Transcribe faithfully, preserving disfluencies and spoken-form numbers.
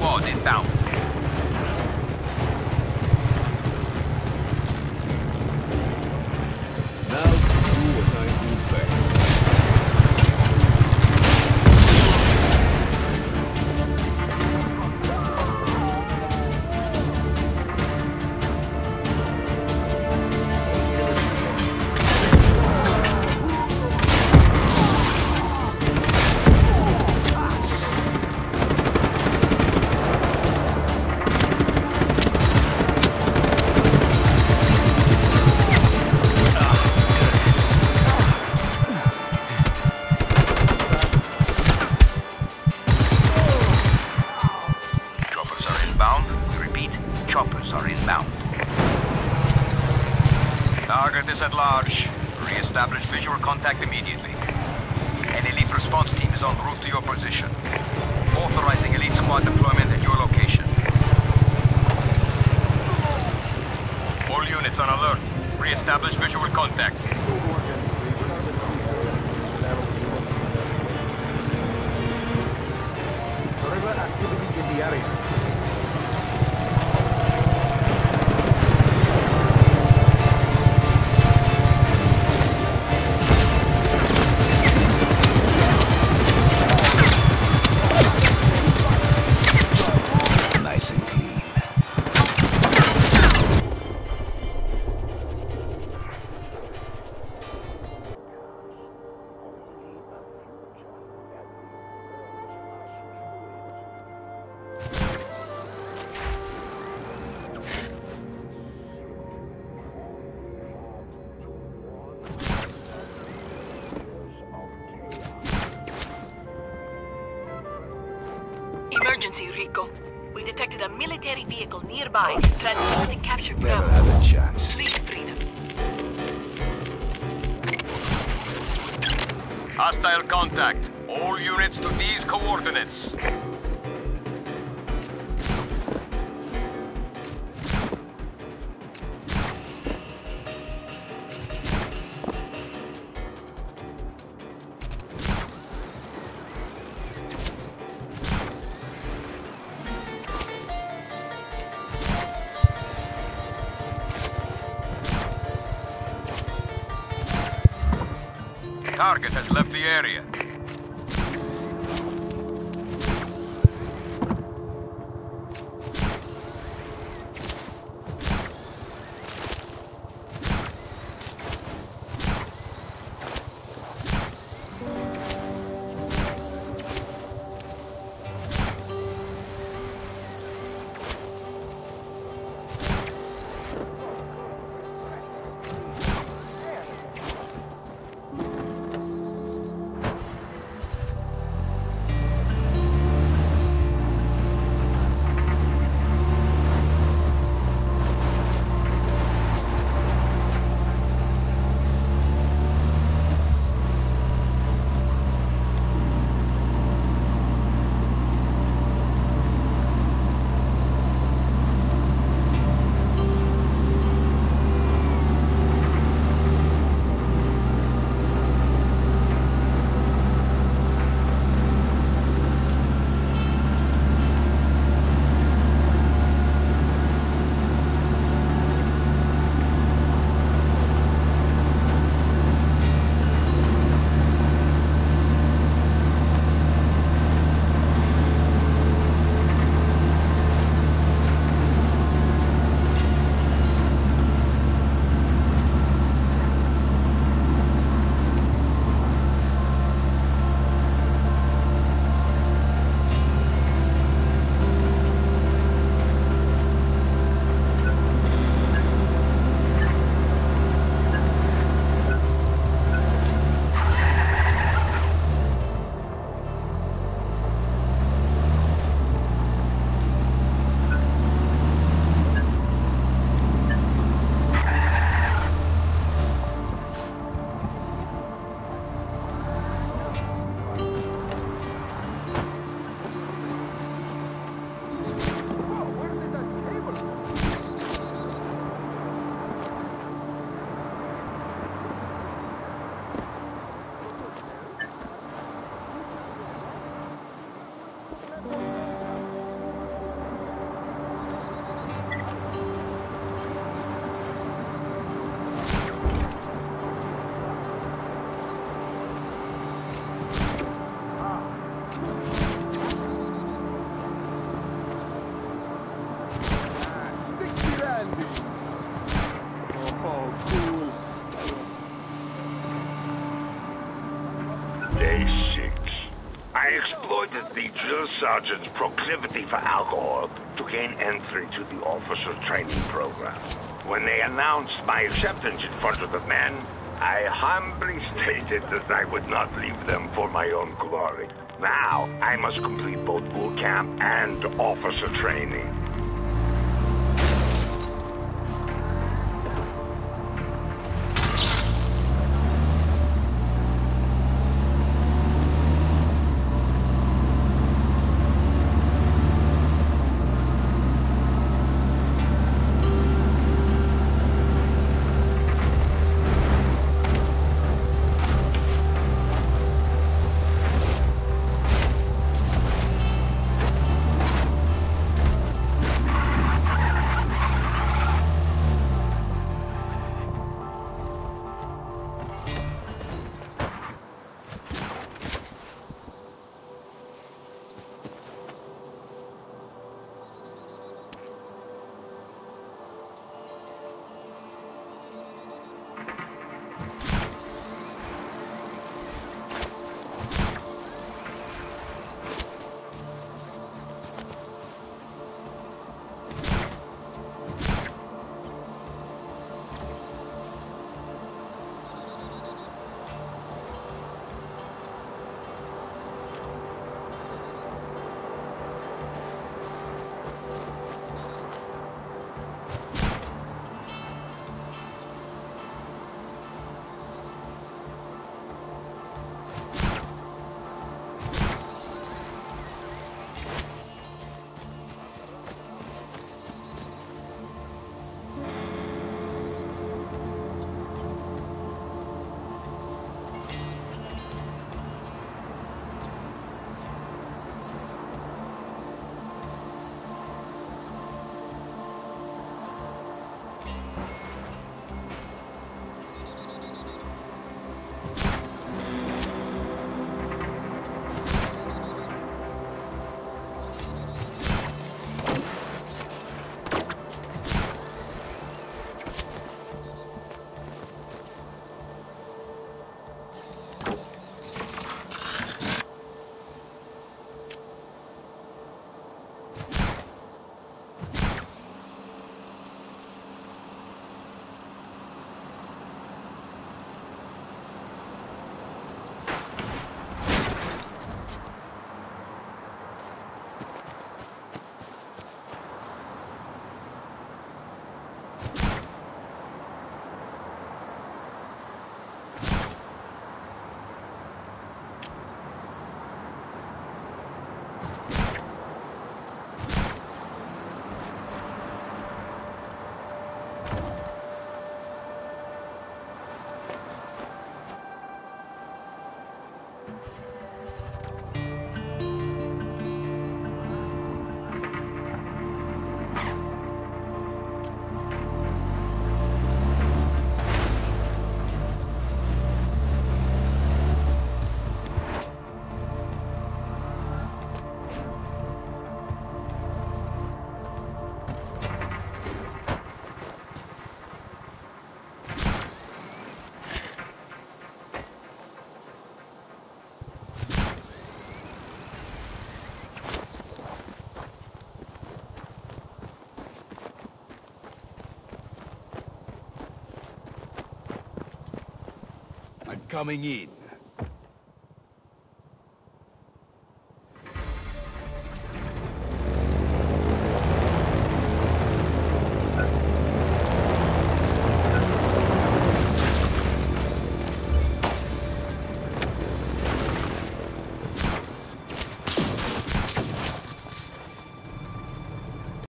squad inbound. Now do what I do best. Choppers are inbound. Target is at large. Re-establish visual contact immediately. An elite response team is en route to your position. Authorizing elite squad deployment at your location. All units on alert. Re-establish visual contact. Regular activity in the area. Emergency, Rico. We detected a military vehicle nearby, transporting captured Never Bravo. had a chance. Please free them. Hostile contact. All units to these coordinates. Target has left the area. Ah, sticky Randy. Oh, cool. Day six. I exploited the drill sergeant's proclivity for alcohol to gain entry to the officer training program. When they announced my acceptance in front of the men, I humbly stated that I would not leave them for my own glory. Now, I must complete both boot camp and officer training. Coming in.